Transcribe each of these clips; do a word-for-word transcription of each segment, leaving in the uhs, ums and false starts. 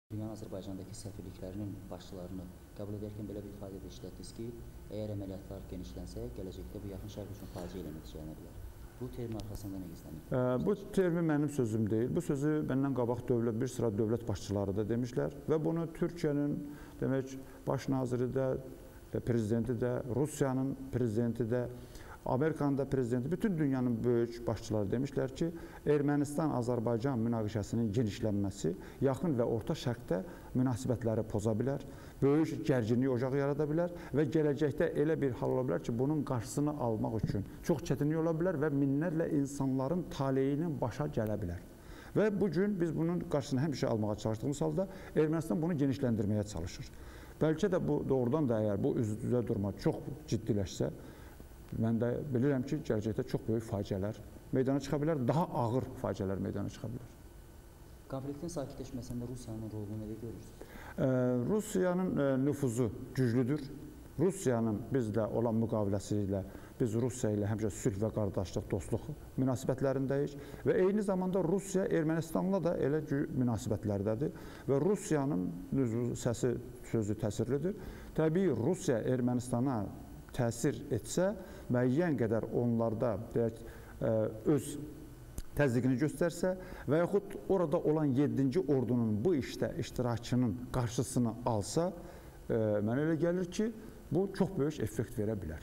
Dünyanın Azərbaycandakı səfirliklərinin başçılarını qəbul edərkən belə bir ifadə də işlətdiniz ki, əgər əməliyyatlar genişlənsə, gələcəkdə bu yaxın şərq üçün faciə ilə nəticələnə bilər. Bu termin arxasında nə gizlənir? Bu termin mənim sözüm deyil. Bu sözü məndən qabaq dövlət, bir sıra dövlət başçıları da demişlər və bunu Türkiyənin demək, baş naziri də, prezidenti də, Rusiyanın prezidenti də, Amerikanın da prezidenti, bütün dünyanın böyük başçıları demişlər ki, Ermənistan-Azərbaycan münaqişəsinin genişlənməsi yaxın və orta şərqdə münasibətləri poza bilər, böyük gərginlik ocağı yarada bilər və gələcəkdə elə bir hal ola bilər ki, bunun qarşısını almaq üçün çox çətinlik ola bilər və minlərlə insanların taleyinin başa gələ bilər. Və bugün biz bunun qarşısını həmişə almağa çalışdığımız halda Ermənistan bunu genişləndirməyə çalışır. Bəlkə də bu doğrudan da əgər bu üz-üzə durma çox ciddiləşsə, mən də bilirəm ki, gələcəkdə çox böyük faciələr meydana çıxa bilər, daha ağır faciələr meydana çıxa bilər. Konfliktin sakitləşməsində Rusiyanın rolunu necə görürsünüz? Rusiyanın nüfuzu güclüdür. Rusiyanın bizlə olan müqaviləsi ilə, biz Rusiya ilə həmişə sülh və qardaşlıq, dostluq münasibətlərindəyik və eyni zamanda Rusiya Ermənistanla da elə münasibətlərdədir və Rusiyanın səsi, sözü təsirlidir. Təbii Rusiya Ermənistana təsir etsə, müəyyən qədər onlarda deyək, öz təzyiqini göstərsə və yaxud orada olan yeddinci ordunun bu işdə iştirakının qarşısını alsa, mənə elə gəlir ki, bu çox böyük effekt verə bilər.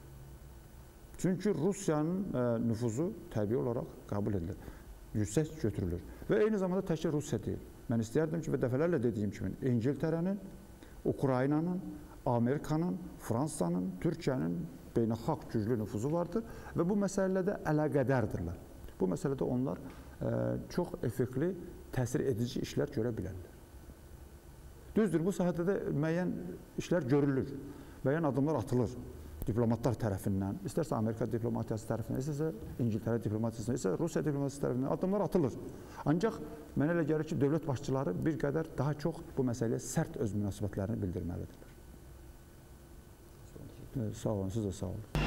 Çünki Rusiyanın nüfuzu təbii olaraq qəbul edilir, yüksək götürülür və eyni zamanda təkcə Rusiya deyil. Mən istəyərdim ki, və dəfələrlə dediyim kimi, İngiltərənin, Ukraynanın, Amerikanın, Fransanın, Türkiyənin beynəlxalq güclü nüfuzu vardır və bu məsələdə əlaqədardirlər. Bu məsələdə onlar çox effektli, təsir edici işlər görə bilərlər. Düzdür, bu sahədə də müəyyən işlər görülür, müəyyən adımlar atılır diplomatlar tərəfindən, istərsə Amerika diplomatiyası tərəfindən, istərsə İngiltərə diplomatiyasından, istərsə Rusiya diplomatiyası tərəfindən adımlar atılır. Ancaq mənə elə gəlir ki, dövlət başçıları bir qədər daha çox bu məsələyə sərt öz münasibətlərini bildirməlidirlər. Sağ olun, siz də sağ olun.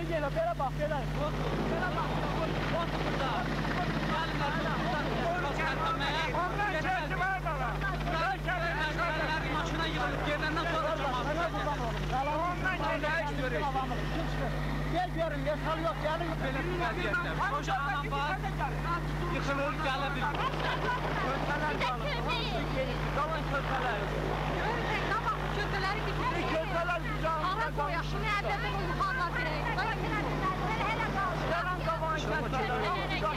Gel gel böyle bak böyle. Böyle bak. Bak burada. Gelin buradan. Çıkartmaya. Ondan geldi var da var. Ondan geldi. Maşına yığılıp gelenden sonra cemaat. Ondan geldi. Gel görün yasal yok gelin. Böyle bir vaziyette. Koca anam var. Yıkılır gelebilir. Kötüler kalır. Kalan kötüler. Tamam, kötüleri bitirir. Kötüler güzel. Ara koyaq, şunu əvvəldə yuxarıda dirək. Hələ qaldı. Yalan qaban kötüler.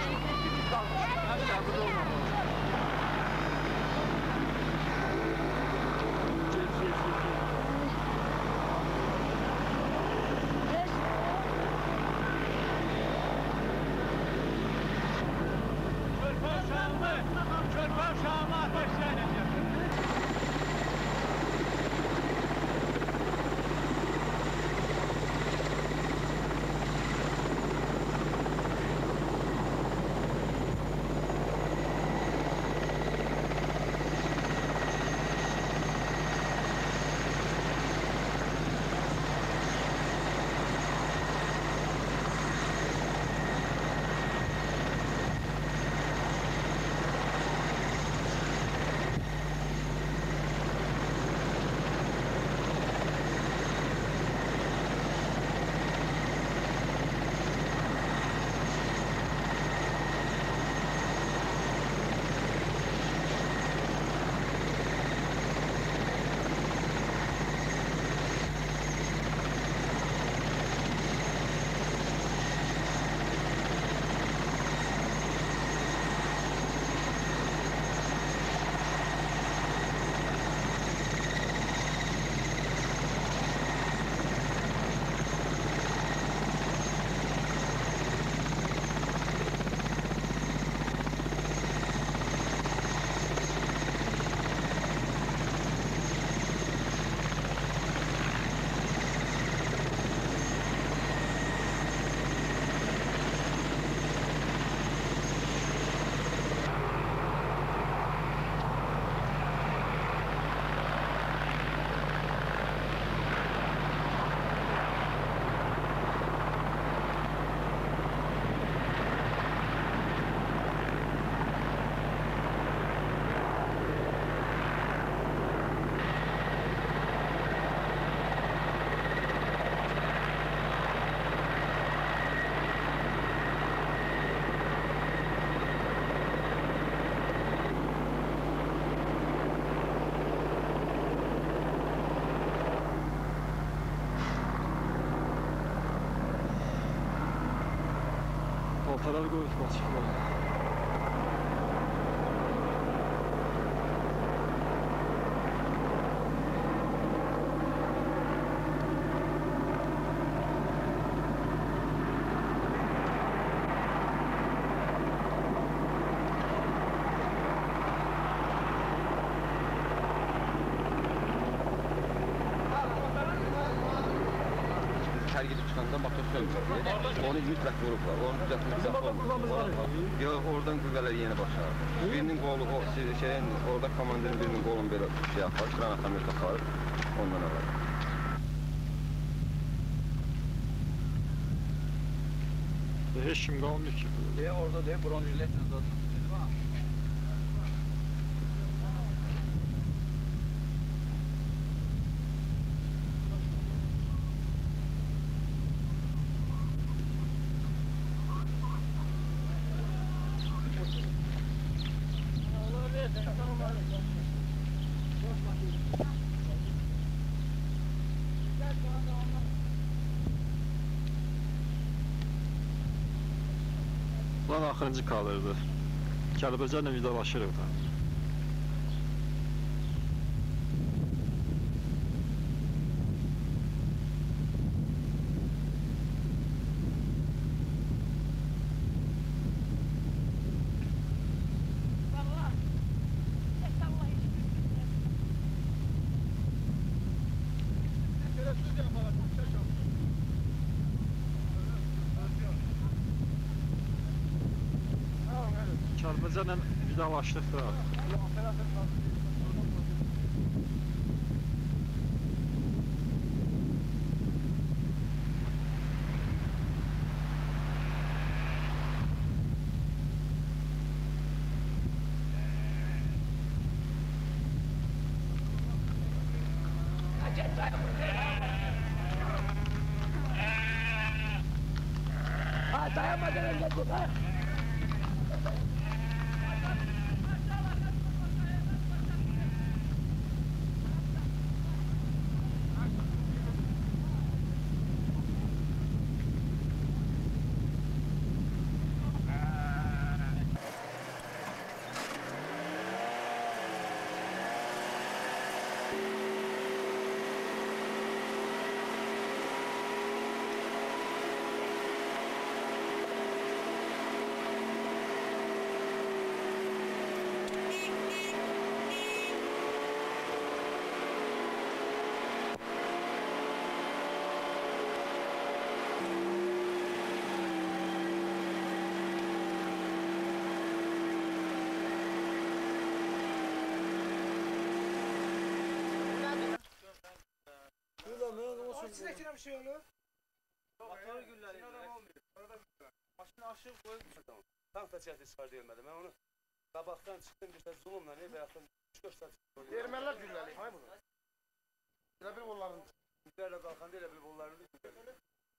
Paltalar koyup basıyor. Her gidip çıkanda bakır sönmüyor. Onu mütləq vurublar. Onu düzəltmək olmaz. Yox, oradan qüvvələr yeni başlar. Birinin qolu, o şeyin, orada komandirin birinin qolunu belə şey yapar, granatla bir taxar, ondan alır. Heç kim qalmıyor ki. Deyə orada deyə bronzületlə zaten. Lan axırıncı kalırdı. Kəlbəcərlə vidalaşırıq da. Kəlbəcərlə vidalaşdıq da. İçine bir şey olur. Motor gülleri. Maşını aşıp koyup adam. Tank da çəkdi çıxar deyilmədi. Mən onu qabaqdan çıxdım bir də zulumla ne bayaqdan üç dörd saat çıxdım. Ermənilər gülləri. Hay bunu. Elə bir onların güllərlə qalxanda elə bir onların gülləri.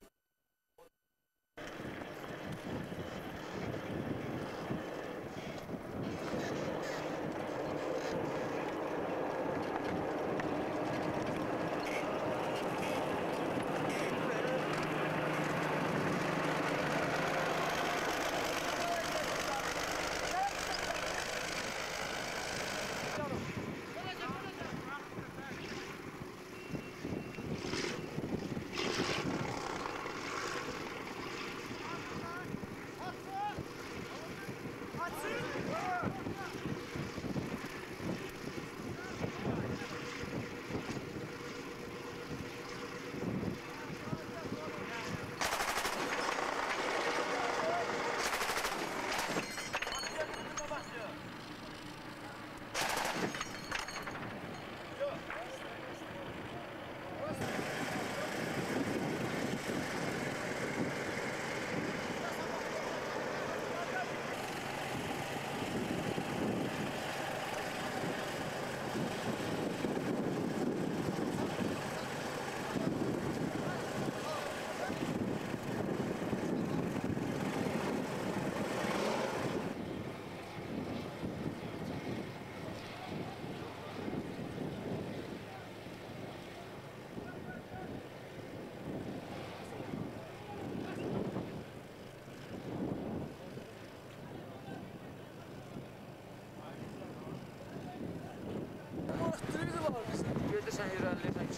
Sen ilerleyeceksin.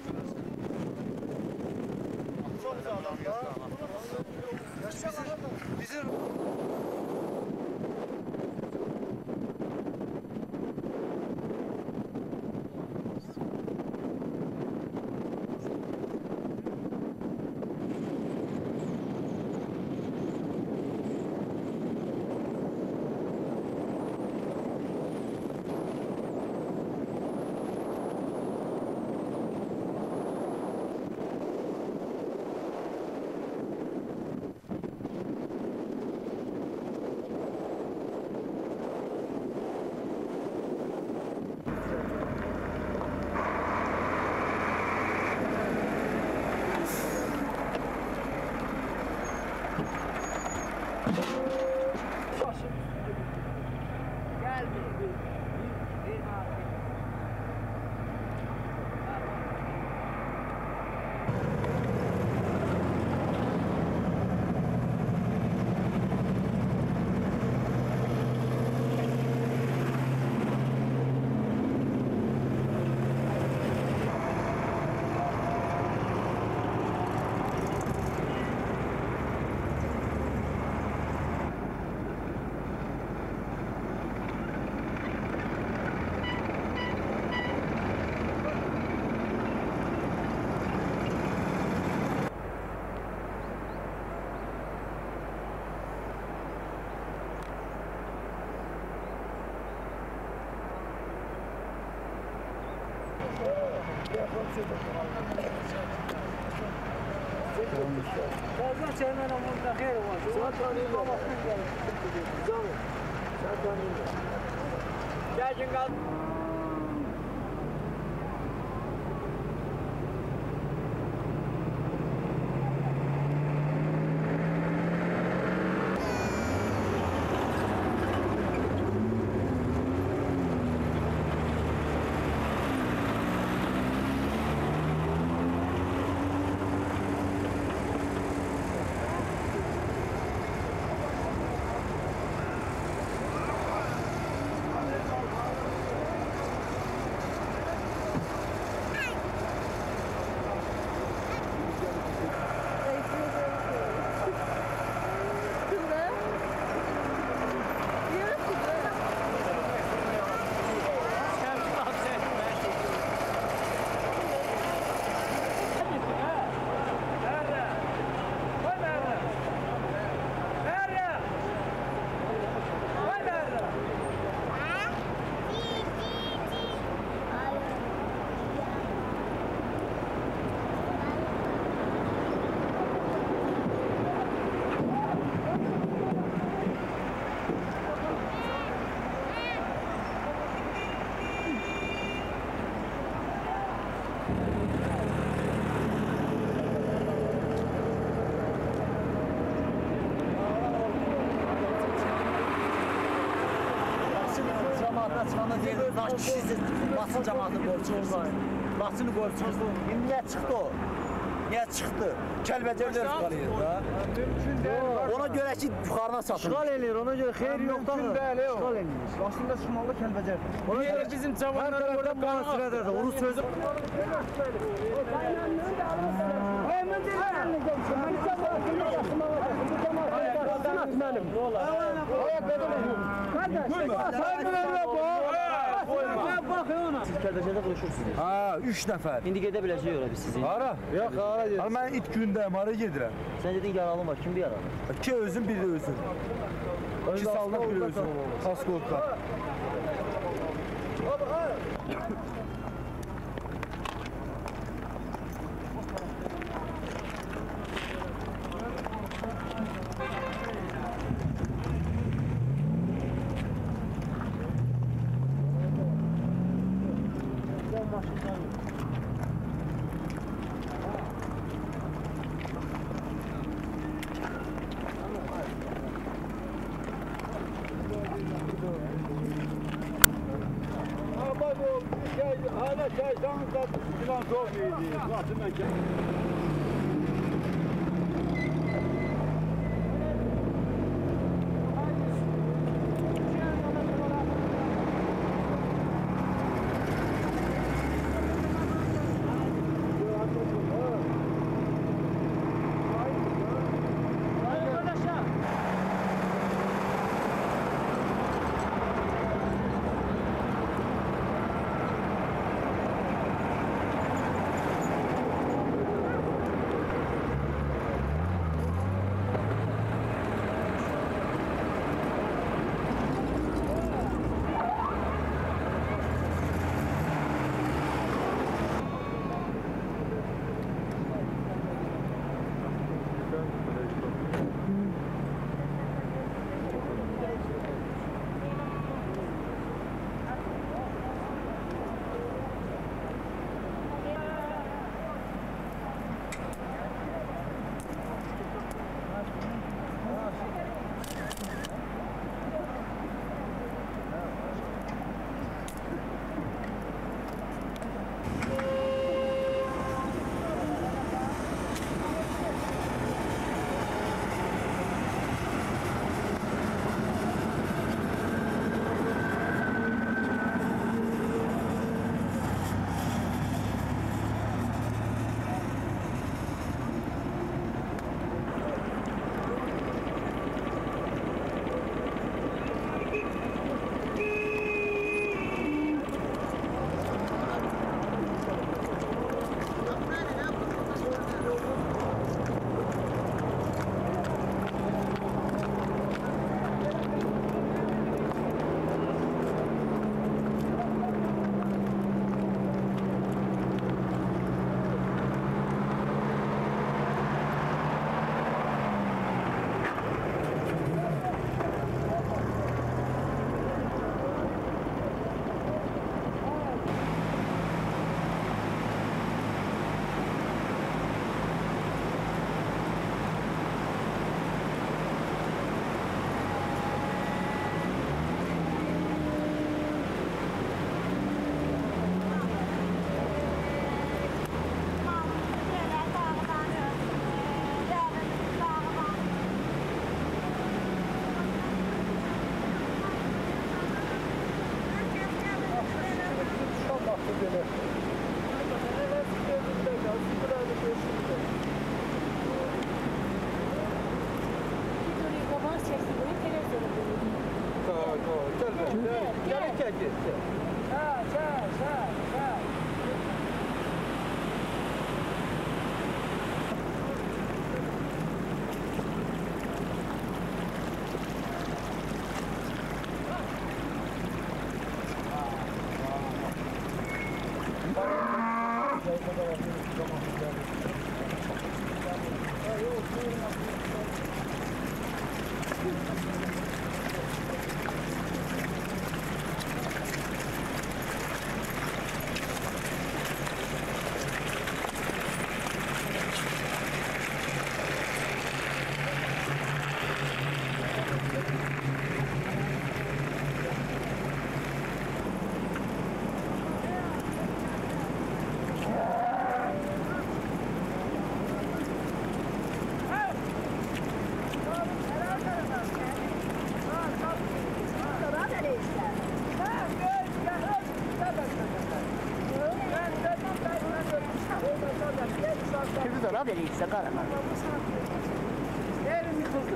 Çok sağlam ya. Bizim, bizim Fazla çemen omuzda xeyr var. Zaten iyi baba. Zaten iyi. Gelin kal. Kamera çıxanda deyilir, naş kişisiz, Laçın cəmatını qoyub çıxırsınız. Laçını qoyub çıxırsınız. İndi niyə çıxdı o? Niyə çıxdı? Kəlbəcərlər işğal edir da. Ona görə ki, yuxarına satılır. İşğal eləyir, ona görə xeyri yoxdur. İşğal eləyir. Aslında çıxmalı Kəlbəcərdir. Ona görə bizim cavanlar orada mühasirədədir. Onu sözü... Siz Kəlbəcərdə qılışırsınız. Ha, üç nəfər. İndi gedə biləcək ora biz sizin. Hara? Yox, hara gedir. Mən it gündəyim, hara gedirəm? Sən dedin yaralım var, kim bir yaralı? İki özüm, biri özüm. İki sallıq, biri özüm. Askoltlar. Hala çaydan da filan zor muydu? Zaten Ha veriyse qaralar. Yerim yıkıldı.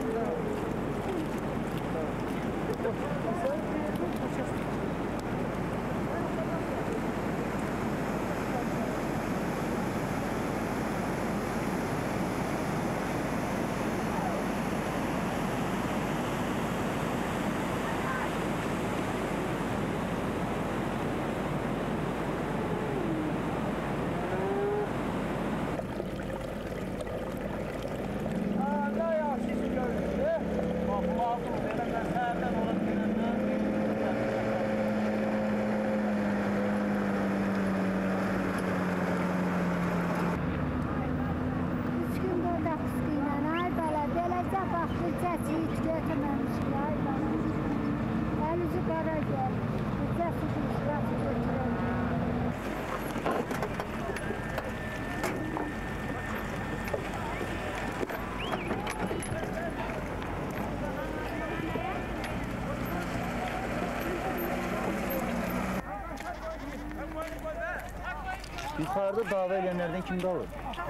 Yuxarıda dava edənlərdən kim qalır?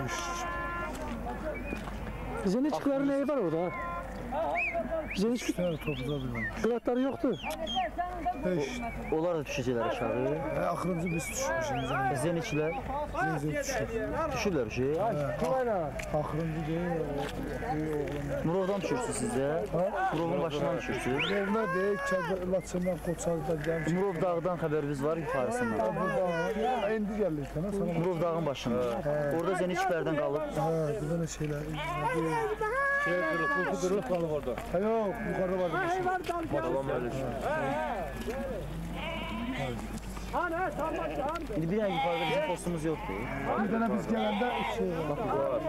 Zeniçkilərin neyi var orada? Zeniçki qıratları yoxdur. Onlar da düşəcəklər aşağı. Axırıncı biz düşmüşük. Zeniçkilər düşürlər bir şey. Axırıncı deyil. Murovdan düşürsünüz siz də? Murovun başından düşürsünüz? Murovlar deyil, Laçından, Qoçardan gəlmiş. Murov dağdan xəbəriniz var yuxarısından? Burada indi gəlir sənə. Murov dağın başında. Orada zeniçkilərdən qalıb. Hə, burada nə şeylər. Şey qırıq, qırıq, qırıq qalıb orada. Hə, yox, yuxarıda var. Madalan öyle şey. İndi bir dənə yuxarıda bizim postumuz yoxdur. Bir dənə biz gələndə şey var.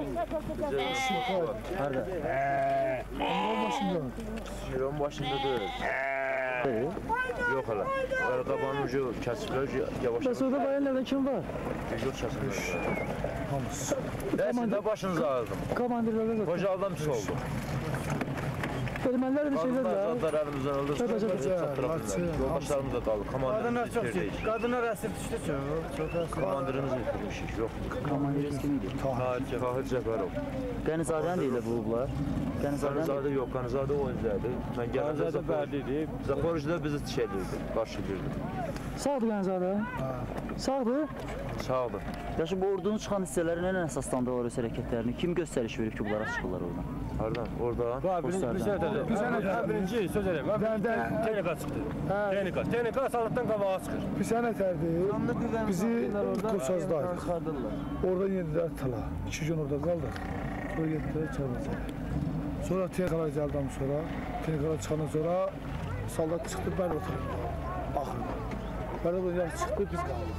Harada? Murovun başında. Miron başında deyil. Yok hala. Qabanın ucu kəsiblər yavaş. Bəs orada bayanlardan kim var? Yok kəsiblər. Hamısı. Nəsin də başınızı ağrıdım. Komandirlərdə də. Hoca adam pis oldu. Ermənilər bir şeylər Qadınlar var. zadlar əlimizdən alırsa, yoldaşlarımız da qalır. Komandirimiz itirdik. Qadınlar əsir düşdü çox. Çox əsir. Komandirimizi itirmişik, yox. Komandiriniz kim idi? Tahir Cəfərov. Qənizadəni deyirlər bulublar. Qənizadəni Qanizadə yox, Qanizadə oyunculardı. Mən gələndə Zaporojda bizi çəkirdi, qarşılayırdı. Sağdır Qənzadə? Sağdır? Sağdır. Yaxşı, bu ordunun çıxan hissələri nə ilə əsaslandırır o hərəkətlərini? Kim göstəriş verib ki, bunlara çıxırlar oradan? Hardan? Oradan? Postlardan. Birinci söz eləyim. Texnika çıxdı. Texnika. Texnika asalıqdan qabağa çıxır. Bir sənə tərdi. Bizi Qoçazdayıq. Orada yedilər tala. İki gün orada qaldıq. Sonra yedilər Çarmıza. Sonra texnikalar gəldən sonra, texnikalar çıxandan sonra saldat çıxdı Bərdə axırda. Bərdə yer çıxdı, biz qaldıq.